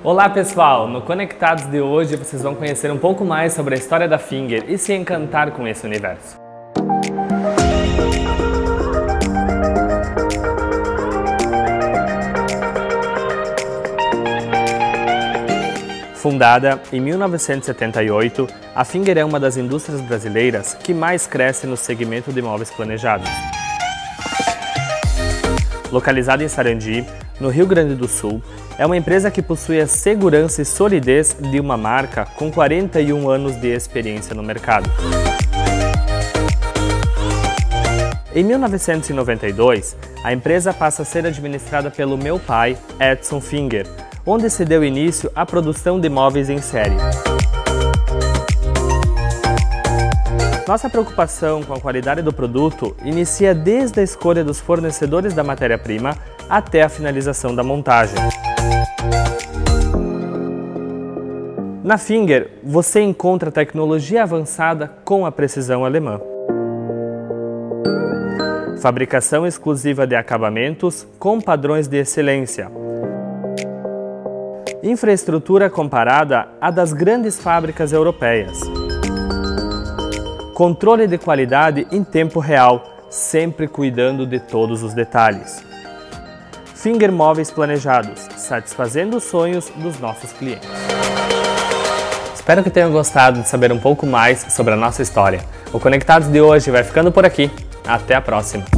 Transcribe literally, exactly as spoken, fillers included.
Olá pessoal, no Conectados de hoje vocês vão conhecer um pouco mais sobre a história da Finger e se encantar com esse universo. Fundada em mil novecentos e setenta e oito, a Finger é uma das indústrias brasileiras que mais cresce no segmento de móveis planejados. Localizada em Sarandi, no Rio Grande do Sul, é uma empresa que possui a segurança e solidez de uma marca com quarenta e um anos de experiência no mercado. Em mil novecentos e noventa e dois, a empresa passa a ser administrada pelo meu pai, Edson Finger, onde se deu início à produção de móveis em série. Nossa preocupação com a qualidade do produto inicia desde a escolha dos fornecedores da matéria-prima até a finalização da montagem. Na Finger, você encontra tecnologia avançada com a precisão alemã. Fabricação exclusiva de acabamentos com padrões de excelência. Infraestrutura comparada à das grandes fábricas europeias. Controle de qualidade em tempo real, sempre cuidando de todos os detalhes. Finger Móveis Planejados, satisfazendo os sonhos dos nossos clientes. Espero que tenham gostado de saber um pouco mais sobre a nossa história. O Conectados de hoje vai ficando por aqui. Até a próxima!